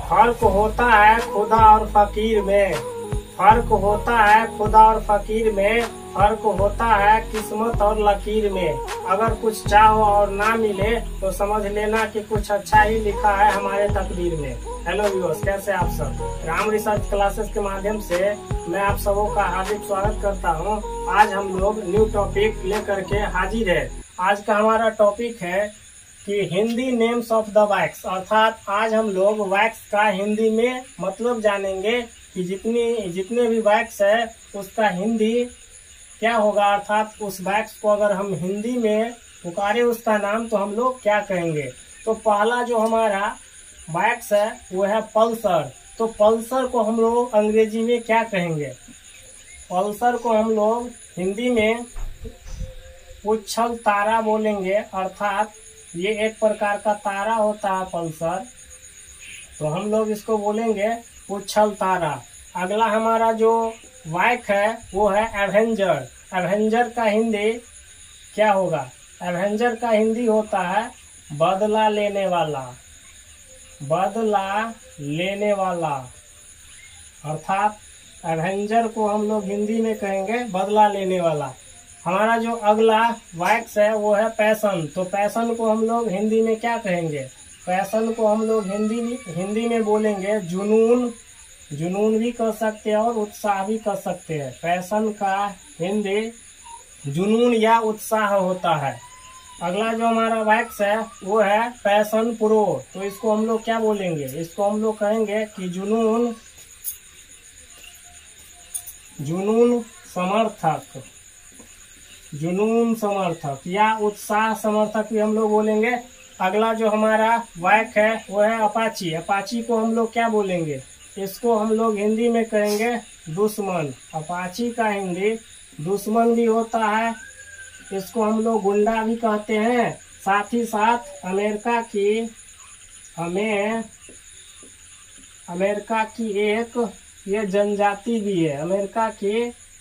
फर्क होता है खुदा और फकीर में, फर्क होता है खुदा और फकीर में, फर्क होता है किस्मत और लकीर में। अगर कुछ चाहो और ना मिले तो समझ लेना कि कुछ अच्छा ही लिखा है हमारे तकदीर में। हेलो व्यूअर्स, कैसे आप सब। राम रिसर्च क्लासेस के माध्यम से मैं आप सबों का हार्दिक स्वागत करता हूं। आज हम लोग न्यू टॉपिक लेकर के हाजिर है। आज का हमारा टॉपिक है कि Hindi names of the vegs, अर्थात आज हम लोग वैक्स का हिंदी में मतलब जानेंगे कि जितने भी वैक्स है उसका हिंदी क्या होगा, अर्थात उस वैक्स को अगर हम हिंदी में पुकारे उसका नाम तो हम लोग क्या कहेंगे। तो पहला जो हमारा वैक्स है वो है पल्सर। तो पल्सर को हम लोग अंग्रेजी में क्या कहेंगे। पल्सर को हम लोग हिंदी में उछल तारा बोलेंगे, अर्थात ये एक प्रकार का तारा होता है पल्सर, तो हम लोग इसको बोलेंगे उछल तारा। अगला हमारा जो वैक है वो है एवेंजर। एवेंजर का हिंदी क्या होगा। एवेंजर का हिंदी होता है बदला लेने वाला, बदला लेने वाला, अर्थात एवेंजर को हम लोग हिंदी में कहेंगे बदला लेने वाला। हमारा जो अगला वैक्स है वो है पैशन। तो पैशन को हम लोग हिंदी में क्या कहेंगे। पैशन को हम लोग हिंदी में बोलेंगे जुनून, जुनून भी कह सकते हैं और उत्साह भी कह सकते हैं। पैशन का हिंदी जुनून या उत्साह होता है। अगला जो हमारा वैक्स है वो है पैशन प्रो। तो इसको हम लोग क्या बोलेंगे, इसको हम लोग कहेंगे कि जुनून, जुनून समर्थक, जुनून समर्थक या उत्साह समर्थक भी हम लोग बोलेंगे। अगला जो हमारा वैक है वो है अपाची। अपाची को हम लोग क्या बोलेंगे, इसको हम लोग हिंदी में कहेंगे दुश्मन। अपाची का हिंदी दुश्मन भी होता है, इसको हम लोग गुंडा भी कहते हैं। साथ ही साथ अमेरिका की एक ये जनजाति भी है, अमेरिका की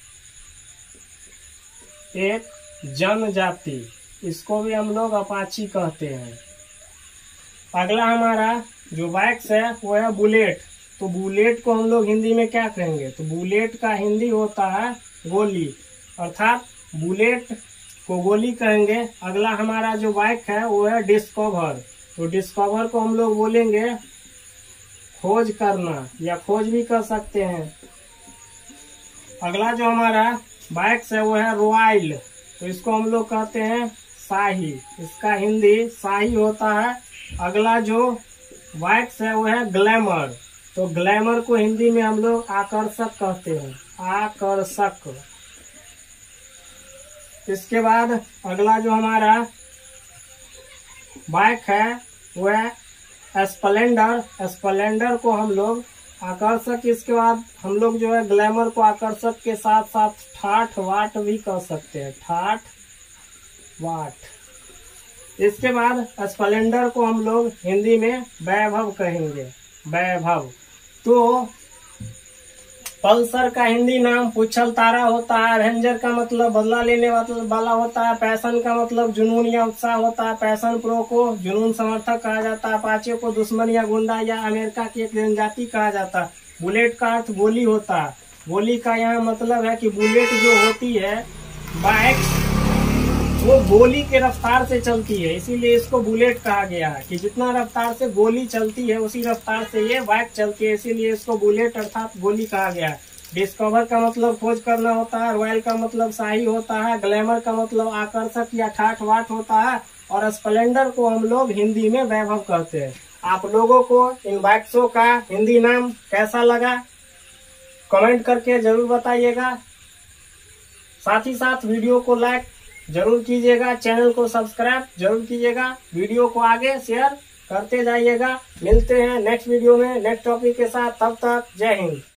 एक जनजाति, इसको भी हम लोग अपाची कहते हैं। अगला हमारा जो वैक्स है वो है बुलेट। तो बुलेट को हम लोग हिंदी में क्या कहेंगे। तो बुलेट का हिंदी होता है गोली, अर्थात बुलेट को गोली कहेंगे। अगला हमारा जो वैक है वो है डिस्कवर। तो डिस्कवर को हम लोग बोलेंगे खोज करना या खोज भी कर सकते हैं। अगला जो हमारा वैक्स है वो है रॉयल। तो इसको हम लोग कहते हैं शाही, इसका हिंदी शाही होता है। अगला जो वैक्स है वो है ग्लैमर। तो ग्लैमर को हिंदी में हम लोग आकर्षक कहते हैं, आकर्षक। इसके बाद अगला जो हमारा वैक है वो है स्प्लेंडर। स्प्लेंडर को हम लोग आकर्षक, इसके बाद हम लोग जो है ग्लैमर को आकर्षक के साथ साथ ठाठ वाट भी कह सकते हैं, ठाठ वाट। इसके बाद स्प्लेंडर को हम लोग हिंदी में वैभव कहेंगे, वैभव। तो पल्सर का हिंदी नाम उछल तारा होता है। एवेंजर का मतलब बदला लेने वाला होता है। पैशन का मतलब जुनून या उत्साह होता है। पैशन प्रो को जुनून समर्थक कहा जाता है। अपाचे को दुश्मन या गुंडा या अमेरिका की एक जनजाति कहा जाता है। बुलेट का अर्थ गोली होता है। गोली का यहाँ मतलब है कि बुलेट जो होती है बाइक वो गोली के रफ्तार से चलती है, इसीलिए इसको बुलेट कहा गया है कि जितना रफ्तार से गोली चलती है उसी रफ्तार से ये बाइक चलती है, इसीलिए इसको बुलेट अर्थात गोली कहा गया है। डिस्कवर का मतलब खोज करना होता है। रॉयल का मतलब शाही होता है। ग्लैमर का मतलब आकर्षक या ठाठ वाट होता है। और स्प्लेंडर को हम लोग हिंदी में वैभव कहते हैं। आप लोगों को इन वैक्सों का हिंदी नाम कैसा लगा कमेंट करके जरूर बताइएगा। साथ ही साथ वीडियो को लाइक जरूर कीजिएगा, चैनल को सब्सक्राइब जरूर कीजिएगा, वीडियो को आगे शेयर करते जाइएगा। मिलते हैं नेक्स्ट वीडियो में नेक्स्ट टॉपिक के साथ, तब तक जय हिंद।